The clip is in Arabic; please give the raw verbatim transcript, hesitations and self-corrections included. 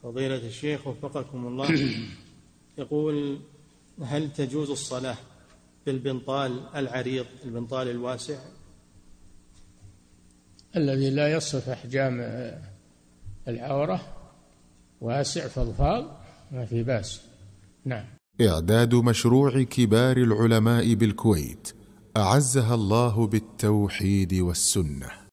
فضيلة الشيخ وفقكم الله، يقول: هل تجوز الصلاة بالبنطال العريض، البنطال الواسع؟ الذي لا يصف أحجام العورة، واسع فضفاض، ما في بأس. نعم. إعداد مشروع كبار العلماء بالكويت أعزها الله بالتوحيد والسنة.